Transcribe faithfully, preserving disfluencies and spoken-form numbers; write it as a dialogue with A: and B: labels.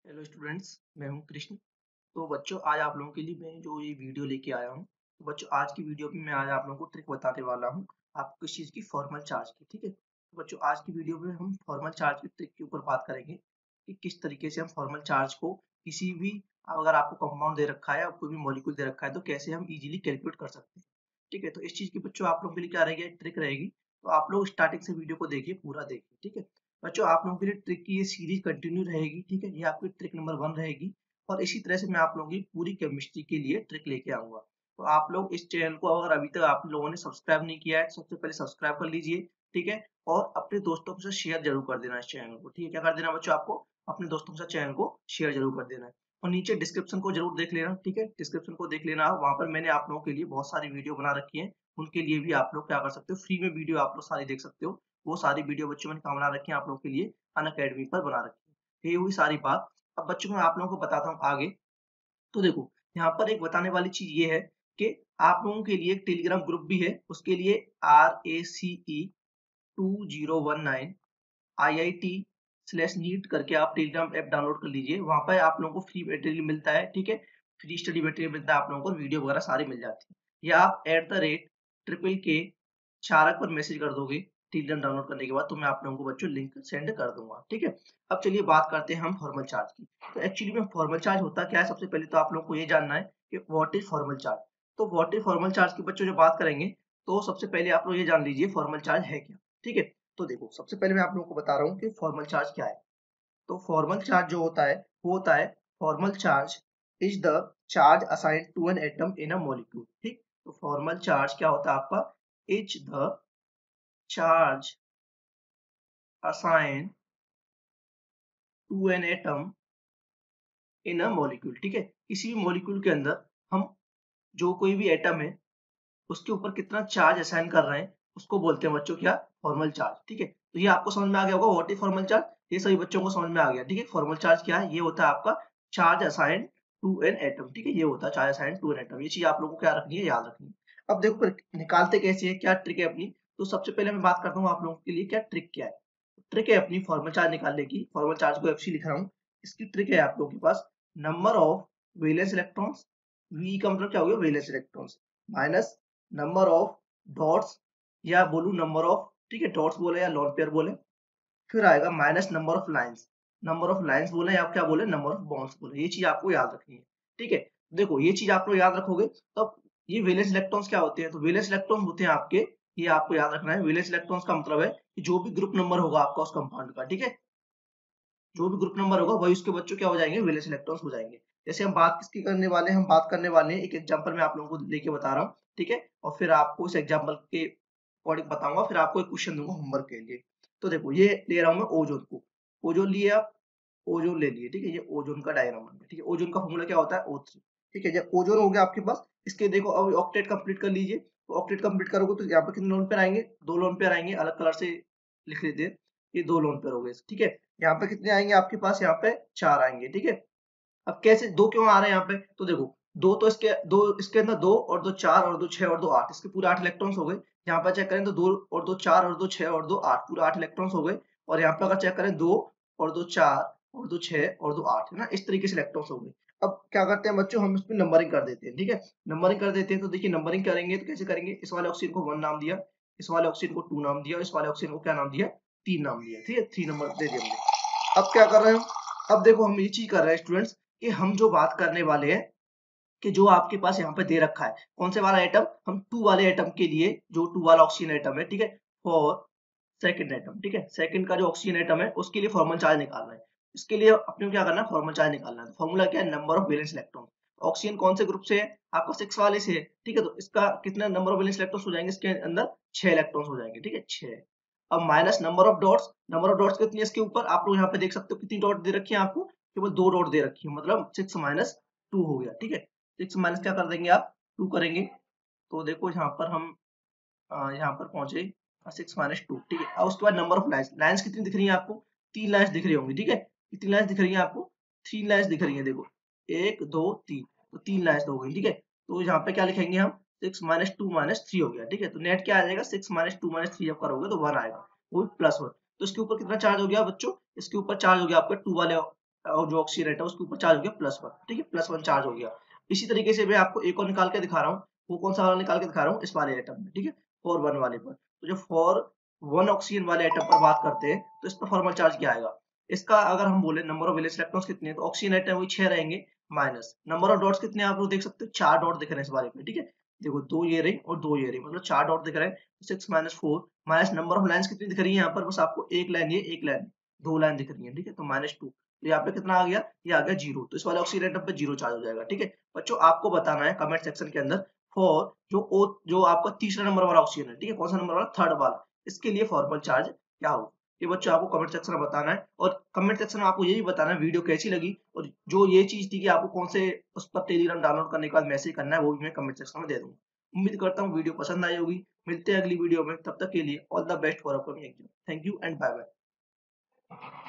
A: Hello students, मैं हूं कृष्ण। तो बच्चों, आज आप लोगों के लिए मैं जो ये वीडियो लेके आया हूं, तो बच्चों आज की वीडियो में मैं आज आप लोगों को ट्रिक बताने वाला हूं आपको किस चीज़ की, फॉर्मल चार्ज की। ठीक है, तो बच्चों आज की वीडियो में हम फॉर्मल चार्ज की ट्रिक के ऊपर बात करेंगे कि किस तरीके से हम फॉर्मल चार्ज को किसी भी, अगर आपको कंपाउंड दे रखा है, कोई भी मॉलिक्यूल दे रखा है, तो कैसे हम इजीली कैलकुलेट कर सकते हैं। ठीक है, तो इस चीज़ की बच्चों आप लोगों के लिए क्या रहेगी, ट्रिक रहेगी। तो आप लोग स्टार्टिंग से वीडियो को देखिए, पूरा देखिए। ठीक है बच्चों, आप लोगों के लिए ट्रिक की ये सीरीज कंटिन्यू रहेगी। ठीक है, ये आपकी ट्रिक नंबर वन रहेगी और इसी तरह से मैं आप लोगों की पूरी केमिस्ट्री के लिए ट्रिक लेके आऊंगा। तो आप लोग इस चैनल को अगर अभी तक आप लोगों ने सब्सक्राइब नहीं किया है, सबसे पहले सब्सक्राइब कर लीजिए। ठीक है, और अपने दोस्तों के साथ शेयर जरूर कर देना इस चैनल को। ठीक है, क्या कर देना बच्चों, आपको अपने दोस्तों के साथ चैनल को शेयर जरूर कर देना है। और नीचे डिस्क्रिप्शन को जरूर देख लेना। ठीक है, डिस्क्रिप्शन को देख लेना, वहां पर मैंने आप लोगों के लिए बहुत सारी वीडियो बना रखी है। उनके लिए भी आप लोग क्या कर सकते हो, फ्री में वीडियो आप लोग सारी देख सकते हो। वो सारी वीडियो बच्चों मैंने कहाँ बना रखी है आप लोगों के लिए, अनअकैडमी पर बना रखी है। ये हुई सारी बात। अब बच्चों मैं आप लोगों को बताता हूँ आगे। तो देखो, यहाँ पर एक बताने वाली चीज ये है कि आप लोगों के लिए एक टेलीग्राम ग्रुप भी है। उसके लिए R A C E two zero one nine I I T slash NEET करके आप टेलीग्राम ऐप डाउनलोड कर लीजिए। वहां पर आप लोगों को फ्री मटेरियल मिलता है। ठीक है, फ्री स्टडी मटेरियल मिलता है आप लोगों को, वीडियो वगैरह सारी मिल जाती है। या आप एट द रेट ट्रिपल के चारक पर मैसेज कर दोगे टेलीग्राम डाउनलोड करने के बाद, तो मैं आप लोगों को बच्चों लिंक सेंड कर दूंगा। ठीक है, अब चलिए बात करते हैं हम फॉर्मल चार्ज की। तो एक्चुअली में फॉर्मल चार्ज होता क्या है, सबसे पहले तो आप लोगों को ये जानना है कि व्हाट इज फॉर्मल चार्ज। तो व्हाट इज फॉर्मल चार्ज की बच्चों जो बात करेंगे, तो सबसे पहले आप लोग ये जान लीजिए फॉर्मल चार्ज है क्या। ठीक है, तो देखो सबसे पहले मैं आप लोगों को बता रहा हूँ कि फॉर्मल चार्ज क्या है। तो फॉर्मल चार्ज जो होता है वो होता है, formal charge is the charge assigned to an atom in a molecule. ठीक, तो फॉर्मल चार्ज क्या होता है आपका, is the charge assigned to an atom in a molecule. ठीक है, किसी भी मॉलिक्यूल के अंदर हम जो कोई भी एटम है उसके ऊपर कितना चार्ज असाइन कर रहे हैं, उसको बोलते हैं बच्चों क्या, फॉर्मल चार्ज। ठीक है, तो ये आपको समझ में आ गया होगा व्हाट इज फॉर्मल चार्ज, ये सभी बच्चों को समझ में आ गया। ठीक है, फॉर्मल चार्ज क्या है, ये होता है आपका charge assign to an atom. ठीक है, ये होता है charge assign to an atom. ये चीज आप लोगों को क्या रखनी है, याद रखनी है। अब देखो फिर निकालते कैसे है, क्या ट्रिक है अपनी। तो सबसे पहले मैं बात करता हूँ आप लोगों के लिए क्या ट्रिक क्या है। ट्रिक है अपनी फॉर्मल चार्ज निकालने की, फॉर्मल चार्ज को एफ सी लिख रहा हूँ। इसकी ट्रिक है आप लोगों के पास, number of valence electrons, V का मतलब क्या हो गया, valence electrons, minus number of dots, या बोलू नंबर ऑफ, ठीक है डॉट्स बोले या लॉन पेयर बोले, फिर आएगा minus number of lines, number of lines बोले या क्या बोले, नंबर ऑफ बॉन्ड्स बोले। ये चीज आपको याद रखनी है। ठीक है, देखो ये चीज आप लोग याद रखोगे तब। ये वैलेंस इलेक्ट्रॉन्स क्या होते हैं, तो वैलेंस इलेक्ट्रॉन्स होते हैं आपके, ये आपको याद रखना है। वैलेंस इलेक्ट्रॉन्स का मतलब है कि जो भी ग्रुप नंबर होगा आपका उस कंपाउंड का, ठीक है, जो भी ग्रुप नंबर होगा वही उसके बच्चों क्या हो जाएंगे, वैलेंस इलेक्ट्रॉन्स हो जाएंगे। जैसे हम बात किसकी करने वाले हैं, हम बात करने वाले हैं, एक एग्जांपल मैं आप लोगों को लेके बता रहा हूँ। ठीक है, और फिर आपको इस एग्जांपल के अकॉर्डिंग बताऊंगा, फिर आपको एक क्वेश्चन दूंगा होमवर्क के लिए। तो देखो ये ले रहा हूँ मैं ओजोन को, ओजोन लिए आप, ओजोन ले लिए। ठीक है, ये ओजोन का डायग्राम है। ठीक है, ओजोन का फॉर्मूला क्या होता है, ओ थ्री। ठीक है, जब ओजोन हो गया आपके पास, इसके देखो अब ऑक्टेट कंप्लीट कर लीजिए। तो ऑक्टेट कंप्लीट करोगे तो यहाँ पे कितने लोन पेयर आएंगे, दो लोन पेयर आएंगे, अलग कलर से लिख लेते हैं। ये दो लोन पेयर हो गए। ठीक है, यहाँ पे कितने आएंगे आपके पास, यहाँ पे चार आएंगे। ठीक है, अब कैसे दो क्यों आ रहे हैं यहाँ पे, तो देखो दो तो इसके दो इसके अंदर दो और दो चार और दो छह और दो आठ, इसके पूरे आठ इलेक्ट्रॉन्स हो गए। यहाँ पर चेक करें तो दो और दो चार और दो छह और दो आठ, पूरा आठ इलेक्ट्रॉन्स हो गए। और यहाँ पे अगर चेक करें दो और दो चार और दो छह और दो आठ, है ना, इस तरीके से इलेक्ट्रॉन्स हो गए। अब क्या करते हैं बच्चों, हम इसमें नंबरिंग कर देते हैं। ठीक है, नंबरिंग कर देते हैं। तो देखिए नंबरिंग करेंगे तो कैसे करेंगे, इस वाले ऑक्सीजन को वन नाम दिया, इस वाले ऑक्सीजन को टू नाम दिया, इस वाले ऑक्सीजन को क्या नाम दिया, तीन नाम दिया। ठीक है, थ्री नंबर दे दिया हमने। अब क्या कर रहे हैं, अब देखो हम ये चीज कर रहे हैं स्टूडेंट्स, कि हम जो बात करने वाले हैं कि जो आपके पास यहाँ पे दे रखा है कौन से वाला एटम, हम टू वाले एटम के लिए, जो टू वाला ऑक्सीजन एटम है, ठीक है, फॉर सेकंड एटम, ठीक है, सेकंड का जो ऑक्सीजन एटम है उसके लिए फॉर्मल चार्ज निकालना है। इसके लिए अपने को क्या करना है, फॉर्मल चार्ज निकालना है। फॉर्मूला क्या है, number of valence electron. Oxygen कौन से ग्रुप से है, आपका सिक्स वाले से है। ठीक है, तो इसका कितना नंबर ऑफ वैलेंस इलेक्ट्रॉन हो जाएंगे, इसके अंदर छह इलेक्ट्रॉन हो जाएंगे। ठीक है, छह। अब minus number of dots, number of dots कितनी है इसके ऊपर, आप लोग यहाँ पे देख सकते हो कितनी डॉट दे रखी है आपको, केवल दो डॉट दे रखी है, मतलब सिक्स माइनस टू हो गया। ठीक है, सिक्स माइनस क्या कर देंगे आप, टू करेंगे। तो देखो यहाँ पर हम अ, यहाँ पर पहुंचे सिक्स माइनस टू। ठीक है, अब उसके बाद नंबर ऑफ लाइन्स, लाइन्स कितनी दिख रही है आपको, तीन लाइन्स दिख रही होंगी। ठीक है, कितनी लाइन्स दिख रही है आपको, थ्री लाइन्स दिख रही है। देखो एक दो तीन, तो तीन लाइन्स हो गई। ठीक है, तो यहाँ पे क्या लिखेंगे हम, six minus two minus three हो गया। ठीक है, तो नेट क्या आ जाएगा, six minus two minus three जब करोगे तो वन आएगा, वो भी प्लस वन। तो इसके ऊपर कितना चार्ज हो गया बच्चों, इसके ऊपर चार्ज हो गया आपका टू वाले और जो ऑक्सीजन एटम उसके ऊपर चार्ज हो गया प्लस वन, ठीक है, प्लस वन चार्ज हो गया। इसी तरीके से मैं आपको एक और निकाल के दिखा रहा हूँ, वो कौन सा वाला निकाल के दिखा रहा हूँ, इस वाले एटम में, ठीक है, फोर वन वाले पर। तो जो फोर वन ऑक्सीजन वाले एटम पर बात करते हैं तो इस पर फॉर्मल चार्ज क्या आएगा, इसका अगर हम बोले नंबर ऑफ वैलेंस इलेक्ट्रॉन्स कितने हैं, तो ऑक्सीजन एटम वही छह रहेंगे, माइनस नंबर ऑफ डॉट्स कितने आप लोग देख सकते हो, चार डॉट दिख रहे हैं इस बारे में, ठीक है, देखो दो ये रही और दो ये रही, मतलब चार डॉट दिख रहे हैं, six minus four, minus number of lines कितनी दिख रही है यहाँ पर, बस आपको एक लाइन, ये एक लाइन, दो लाइन दिख रही है, ठीक है, तो माइनस टू, तो यहाँ पे कितना आ गया, ये आ गया जीरो, तो इस वाले ऑक्सीजन एटम पे जीरो चार्ज हो जाएगा, ठीक है। बच्चों आपको बताना है कमेंट सेक्शन के अंदर फॉर जो ओ जो आपका तीसरा नंबर वाला ऑक्सीजन है, ठीक है, कौन सा नंबर वाला, थर्ड वाला, इसके लिए फॉर्मल चार्ज क्या होगा, ये बच्चों आपको कमेंट सेक्शन में बताना है। और कमेंट सेक्शन में आपको ये भी बताना है वीडियो कैसी लगी, और जो ये चीज थी कि आपको कौन से उस पर टेलीग्राम डाउनलोड करने के बाद मैसेज करना है, वो भी मैं कमेंट सेक्शन में दे दूंगा। उम्मीद करता हूँ वीडियो पसंद आई होगी। मिलते हैं अगली वीडियो में, तब तक के लिए all the best for upcoming exam. Thank you and bye bye.